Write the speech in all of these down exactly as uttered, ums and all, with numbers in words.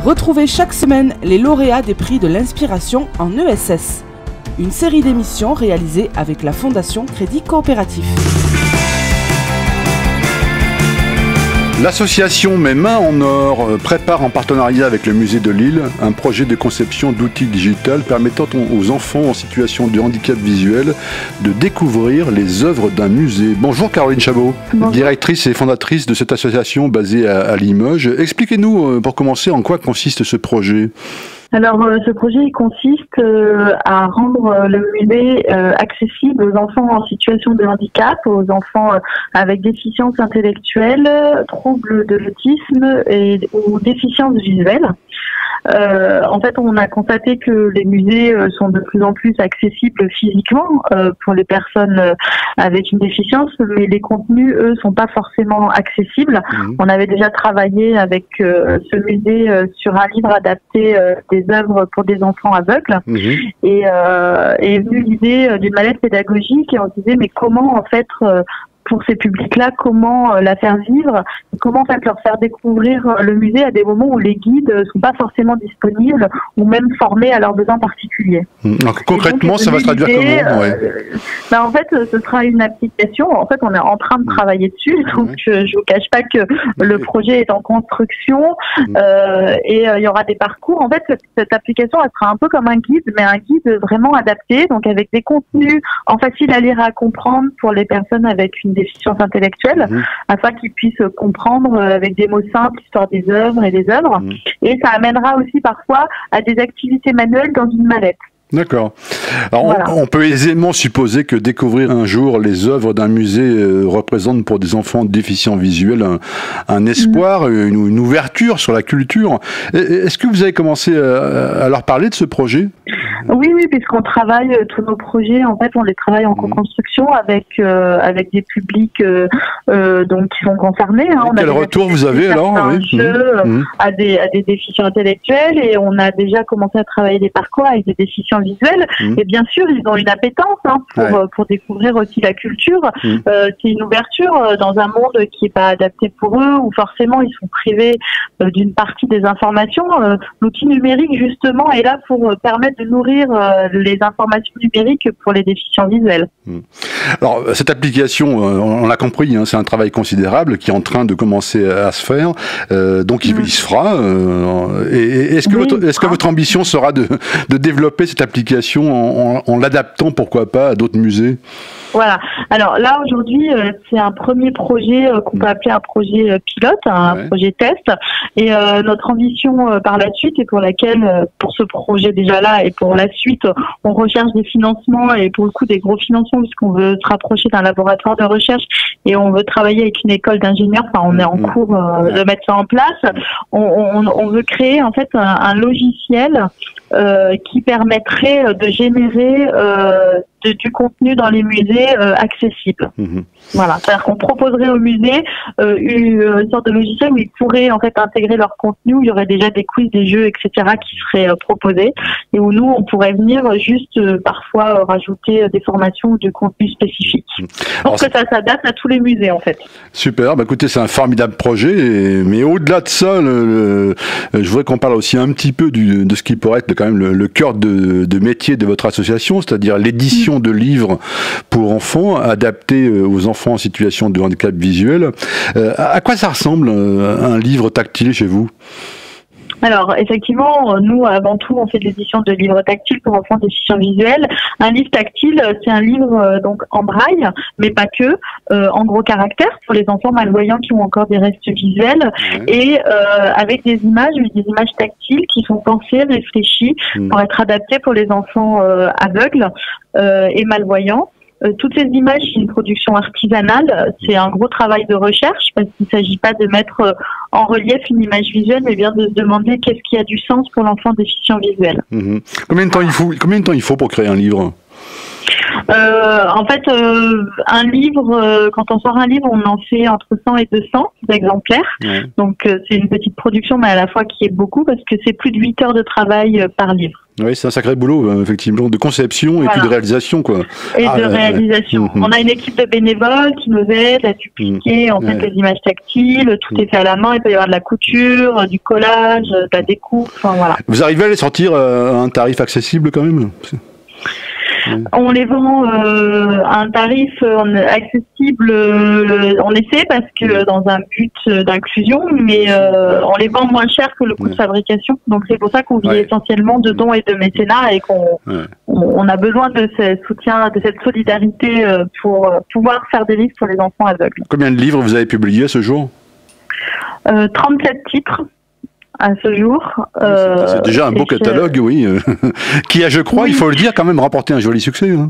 Retrouvez chaque semaine les lauréats des prix de l'inspiration en E S S. Une série d'émissions réalisées avec la Fondation Crédit Coopératif. L'association Mes Mains en Or prépare en partenariat avec le musée de Lille un projet de conception d'outils digitales permettant aux enfants en situation de handicap visuel de découvrir les œuvres d'un musée. Bonjour Caroline Chabot, Bonjour. Directrice et fondatrice de cette association basée à, à Limoges. Expliquez-nous pour commencer en quoi consiste ce projet. Alors, ce projet il consiste à rendre le musée accessible aux enfants en situation de handicap, aux enfants avec déficience intellectuelle, troubles de l'autisme et ou déficience visuelle. Euh, en fait, on a constaté que les musées sont de plus en plus accessibles physiquement euh, pour les personnes avec une déficience, mais les contenus, eux, sont pas forcément accessibles. Mmh. On avait déjà travaillé avec euh, ce musée euh, sur un livre adapté euh, des œuvres pour des enfants aveugles, mmh. et euh, est venue l'idée d'une mallette pédagogique et on se disait mais comment en fait euh, pour ces publics-là, comment la faire vivre, comment en fait leur faire découvrir le musée à des moments où les guides ne sont pas forcément disponibles ou même formés à leurs besoins particuliers. Donc, concrètement, donc, ça va se traduire comment ouais. euh, ben, En fait, ce sera une application. En fait, on est en train de travailler dessus, donc ouais. je ne vous cache pas que le projet est en construction euh, et euh, il y aura des parcours. En fait, cette, cette application, elle sera un peu comme un guide, mais un guide vraiment adapté, donc avec des contenus en facile à lire et à comprendre pour les personnes avec une déficience intellectuelle, mmh. afin qu'ils puissent comprendre avec des mots simples l'histoire des œuvres et des œuvres. Mmh. Et ça amènera aussi parfois à des activités manuelles dans une mallette. D'accord. Alors voilà. on, on peut aisément supposer que découvrir un jour les œuvres d'un musée euh, représente pour des enfants déficients visuels un, un espoir, mmh. une, une ouverture sur la culture. Est-ce que vous avez commencé à, à leur parler de ce projet ? Oui, oui, puisqu'on travaille euh, tous nos projets, en fait, on les travaille en co-construction avec euh, avec des publics euh, euh, donc qui sont concernés. Hein. On Quel retour vous avez alors oui. jeux, mmh. à des à des déficients intellectuels et on a déjà commencé à travailler des parcours avec des déficients visuels. Mmh. Et bien sûr, ils ont une appétence hein, pour ouais. pour découvrir aussi la culture. Mmh. Euh, c'est une ouverture dans un monde qui est pas adapté pour eux, où forcément ils sont privés euh, d'une partie des informations. Euh, L'outil numérique justement est là pour euh, permettre de nourrir les informations numériques pour les déficients visuels. Alors, cette application, on l'a compris, hein, c'est un travail considérable qui est en train de commencer à se faire. Euh, donc, il, mmh. il se fera. Euh, et est-ce que, oui, votre, est-ce que votre ambition sera de, de développer cette application en, en, en l'adaptant, pourquoi pas, à d'autres musées ? Voilà. Alors là, aujourd'hui, euh, c'est un premier projet euh, qu'on peut appeler un projet euh, pilote, un ouais. projet test. Et euh, notre ambition euh, par la suite, et pour laquelle, euh, pour ce projet déjà là, et pour la suite, on recherche des financements, et pour le coup des gros financements, puisqu'on veut se rapprocher d'un laboratoire de recherche, et on veut travailler avec une école d'ingénieurs, enfin on est en cours euh, de mettre ça en place. On, on, on veut créer en fait un, un logiciel euh, qui permettrait de générer euh, de, du contenu dans les musées euh, accessible. Mmh. Voilà, c'est-à-dire qu'on proposerait aux musées euh, une, une sorte de logiciel où ils pourraient en fait intégrer leur contenu, où il y aurait déjà des quiz, des jeux, et cetera qui seraient euh, proposés, et où nous on pourrait venir juste euh, parfois euh, rajouter euh, des formations ou du contenu spécifique. Pour que ça s'adapte à tous les musées en fait. Super, bah écoutez, c'est un formidable projet, et, mais au-delà de ça, le, le, je voudrais qu'on parle aussi un petit peu du, de ce qui pourrait être quand même le, le cœur de, de métier de votre association, c'est-à-dire l'édition de livres pour enfants adaptés aux enfants en situation de handicap visuel. Euh, à quoi ça ressemble un livre tactile chez vous ? Alors, effectivement, nous, avant tout, on fait de l'édition de livres tactiles pour enfants déficients visuels. Un livre tactile, c'est un livre euh, donc en braille, mais pas que, euh, en gros caractères pour les enfants malvoyants qui ont encore des restes visuels, ouais. et euh, avec des images, des images tactiles qui sont pensées, réfléchies, mmh. pour être adaptées pour les enfants euh, aveugles euh, et malvoyants. Euh, toutes ces images, c'est une production artisanale, c'est un gros travail de recherche parce qu'il ne s'agit pas de mettre euh, en relief une image visuelle, mais bien de se demander qu'est-ce qui a du sens pour l'enfant déficient visuel. Mmh. Combien de temps il faut, combien de temps il faut pour créer un livre ? Euh, en fait, euh, un livre, euh, quand on sort un livre, on en fait entre cent et deux cents exemplaires. Ouais. Donc, euh, c'est une petite production, mais à la fois qui est beaucoup parce que c'est plus de huit heures de travail euh, par livre. Oui, c'est un sacré boulot, effectivement, de conception et voilà. puis de réalisation, quoi. Et ah, de euh, réalisation. Euh, On a une équipe de bénévoles qui nous aide à dupliquer, euh, en fait, ouais. les images tactiles, tout est fait à la main, il peut y avoir de la couture, du collage, de la découpe, enfin voilà. Vous arrivez à les sortir à un tarif accessible, quand même ? On les vend euh, à un tarif euh, accessible, euh, on essaie parce que dans un but d'inclusion, mais euh, on les vend moins cher que le coût ouais. de fabrication. Donc c'est pour ça qu'on vit ouais. essentiellement de dons et de mécénat et qu'on ouais. on, on a besoin de ce soutien, de cette solidarité euh, pour euh, pouvoir faire des livres pour les enfants aveugles. Combien de livres vous avez publiés à ce jour ? euh, trente-sept titres. À ce jour. Euh, c'est déjà un beau catalogue, je... oui. Qui a, je crois, oui. il faut le dire, quand même remporté un joli succès. Hein.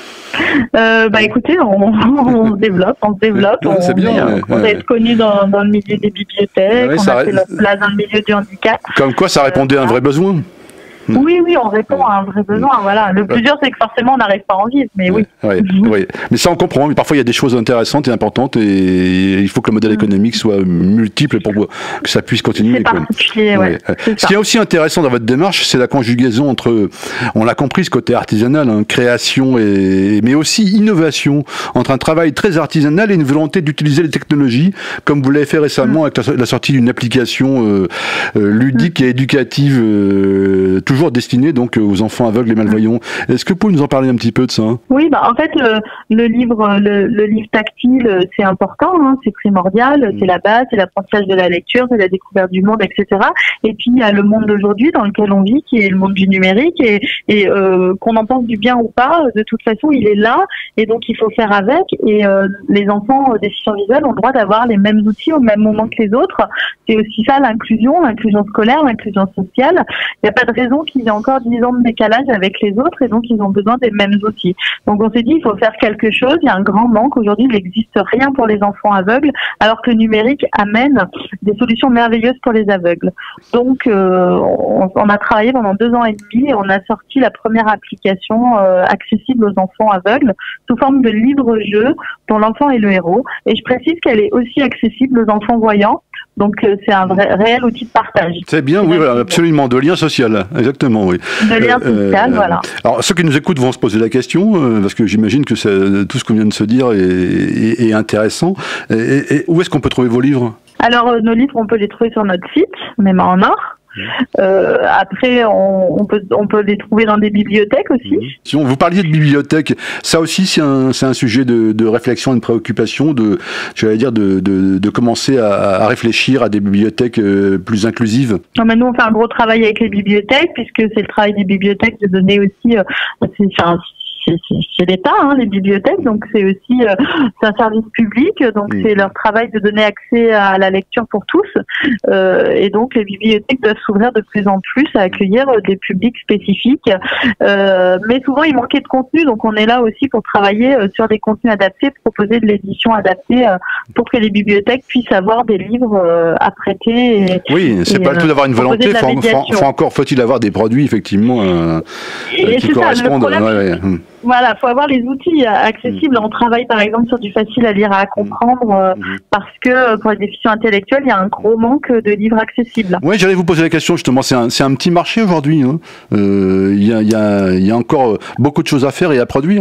Euh, bah écoutez, on, on se développe, on se développe. Ouais, on, bien, est, ouais, on ouais. va être connu dans, dans le milieu des bibliothèques, ouais, on a fait notre place dans le milieu du handicap. Comme quoi, ça répondait euh, à un vrai besoin. Oui, oui, on répond à un vrai besoin. Voilà. Le plus dur, c'est que forcément, on n'arrive pas à en vivre, mais oui. Oui, oui. Mais ça, on comprend. Mais parfois, il y a des choses intéressantes et importantes, et il faut que le modèle économique soit multiple pour que ça puisse continuer. C'est particulier, oui. Ouais. Ce qui est aussi intéressant dans votre démarche, c'est la conjugaison entre, on l'a compris, ce côté artisanal, hein, création, et mais aussi innovation, entre un travail très artisanal et une volonté d'utiliser les technologies, comme vous l'avez fait récemment mmh. avec la, la sortie d'une application euh, euh, ludique mmh. et éducative, euh, toujours destiné donc aux enfants aveugles et malvoyants. Est-ce que vous pouvez nous en parler un petit peu de ça ? Oui, bah en fait le, le livre, le, le livre tactile, c'est important, hein, c'est primordial, mmh. c'est la base, c'est l'apprentissage de la lecture, c'est la découverte du monde, et cetera. Et puis il y a le monde d'aujourd'hui dans lequel on vit, qui est le monde du numérique, et, et euh, qu'on en pense du bien ou pas, de toute façon il est là, et donc il faut faire avec. Et euh, les enfants déficients visuels ont le droit d'avoir les mêmes outils au même moment que les autres. C'est aussi ça l'inclusion, l'inclusion scolaire, l'inclusion sociale. Il n'y a pas de raison qu'il y a encore dix ans de décalage avec les autres et donc ils ont besoin des mêmes outils. Donc on s'est dit il faut faire quelque chose, il y a un grand manque. Aujourd'hui il n'existe rien pour les enfants aveugles alors que le numérique amène des solutions merveilleuses pour les aveugles. Donc euh, on, on a travaillé pendant deux ans et demi et on a sorti la première application euh, accessible aux enfants aveugles sous forme de livre-jeu dont l'enfant est le héros. Et je précise qu'elle est aussi accessible aux enfants voyants. Donc euh, c'est un vrai, réel outil de partage. C'est bien, oui, voilà, absolument, de lien social, exactement, oui. De lien social, euh, voilà. Alors ceux qui nous écoutent vont se poser la question, euh, parce que j'imagine que tout ce qu'on vient de se dire est, est, est intéressant. Et, et où est-ce qu'on peut trouver vos livres ? Alors euh, nos livres, on peut les trouver sur notre site, même en or. Euh, après, on, on, peut, on peut les trouver dans des bibliothèques aussi. Si on, vous parliez de bibliothèque, ça aussi c'est un, c'est un sujet de, de réflexion et de préoccupation, de, j'allais dire de, de, de commencer à, à réfléchir à des bibliothèques euh, plus inclusives. Non, mais nous on fait un gros travail avec les bibliothèques, puisque c'est le travail des bibliothèques de donner aussi, euh, c'est, enfin, c'est l'État, hein, les bibliothèques, donc c'est aussi euh, c'est un service public, donc mmh. c'est leur travail de donner accès à la lecture pour tous, euh, et donc les bibliothèques doivent s'ouvrir de plus en plus à accueillir des publics spécifiques, euh, mais souvent il manquait de contenu, donc on est là aussi pour travailler euh, sur des contenus adaptés, proposer de l'édition adaptée euh, pour que les bibliothèques puissent avoir des livres euh, à prêter. Et, oui, c'est pas le tout d'avoir une volonté, faut, faut, faut encore faut-il avoir des produits effectivement euh, qui correspondent. Ça, ouais, ouais. Voilà, faut avoir les outils accessibles. Mmh. On travaille par exemple sur du facile à lire, à comprendre, euh, mmh. parce que pour les déficients intellectuels, il y a un gros manque de livres accessibles. Oui, j'allais vous poser la question justement. C'est un, c'est un petit marché aujourd'hui. Hein. Euh, il y a, il y a, il y a encore beaucoup de choses à faire et à produire.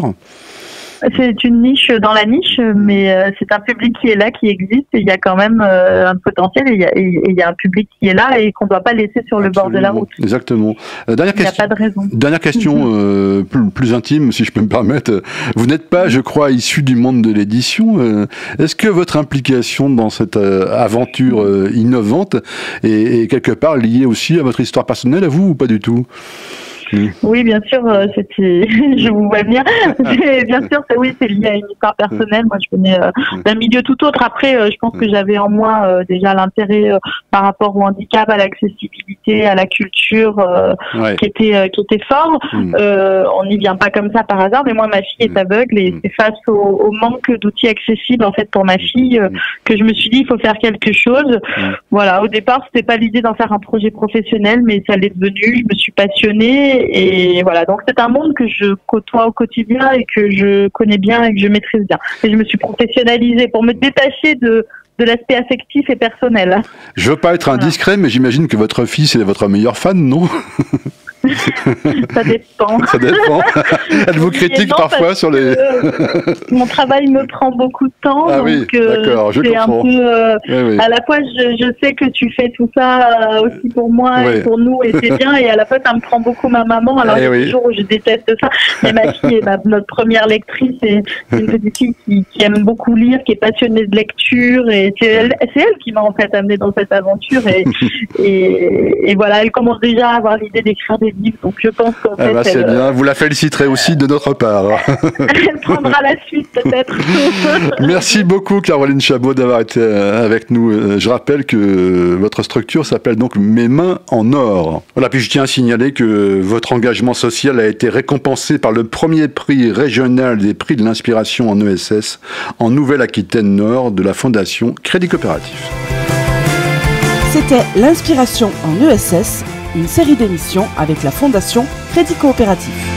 C'est une niche dans la niche, mais euh, c'est un public qui est là, qui existe, et il y a quand même euh, un potentiel, et il y a, et il y a un public qui est là et qu'on ne doit pas laisser sur le Absolument. Bord de la route. Exactement. Euh, dernière il n'y a question, pas de raison. Dernière question euh, plus, plus intime, si je peux me permettre. Vous n'êtes pas, je crois, issu du monde de l'édition. Euh, est-ce que votre implication dans cette euh, aventure euh, innovante est, est quelque part liée aussi à votre histoire personnelle, à vous, ou pas du tout ? Mmh. Oui, bien sûr, euh, c'était, je vous vois venir. Bien sûr, c'est, oui, c'est lié à une histoire personnelle. Moi, je venais euh, d'un milieu tout autre. Après, euh, je pense que j'avais en moi euh, déjà l'intérêt euh, par rapport au handicap, à l'accessibilité, à la culture, euh, ouais. qui était euh, qui était fort. Mmh. Euh, on n'y vient pas comme ça par hasard. Mais moi, ma fille est aveugle et mmh. c'est face au, au manque d'outils accessibles en fait pour ma fille euh, que je me suis dit il faut faire quelque chose. Mmh. Voilà. Au départ, c'était pas l'idée d'en faire un projet professionnel, mais ça l'est devenu. Je me suis passionnée. Et voilà, donc c'est un monde que je côtoie au quotidien et que je connais bien et que je maîtrise bien. Et je me suis professionnalisée pour me détacher de, de l'aspect affectif et personnel. Je veux pas être indiscret, voilà. Mais j'imagine que votre fils est votre meilleur fan, non ? Ça dépend. Ça dépend. Elle vous critique parfois sur les... Euh, mon travail me prend beaucoup de temps. Ah donc, oui, d'accord, je comprends. Un peu, euh, oui, oui. À la fois, je, je sais que tu fais tout ça euh, aussi pour moi oui. et pour nous, et c'est bien. Et à la fois, ça me prend beaucoup ma maman. Alors, il y a oui. des jours où je déteste ça. Mais ma fille est ma, notre première lectrice. C'est une petite fille qui, qui aime beaucoup lire, qui est passionnée de lecture. Et c'est elle, c'est elle qui m'a en fait amenée dans cette aventure. Et, et, et voilà, elle commence déjà à avoir l'idée d'écrire des livres. Donc, je pense qu'en fait, ah bah, c'est elle, bien. Vous la féliciterez aussi de notre part. Elle prendra la suite peut-être. Merci beaucoup Caroline Chabot d'avoir été avec nous. Je rappelle que votre structure s'appelle donc Mes mains en or. Voilà, puis je tiens à signaler que votre engagement social a été récompensé par le premier prix régional des prix de l'inspiration en E S S en Nouvelle-Aquitaine Nord de la Fondation Crédit Coopératif. C'était l'inspiration en E S S, une série d'émissions avec la Fondation Crédit Coopératif.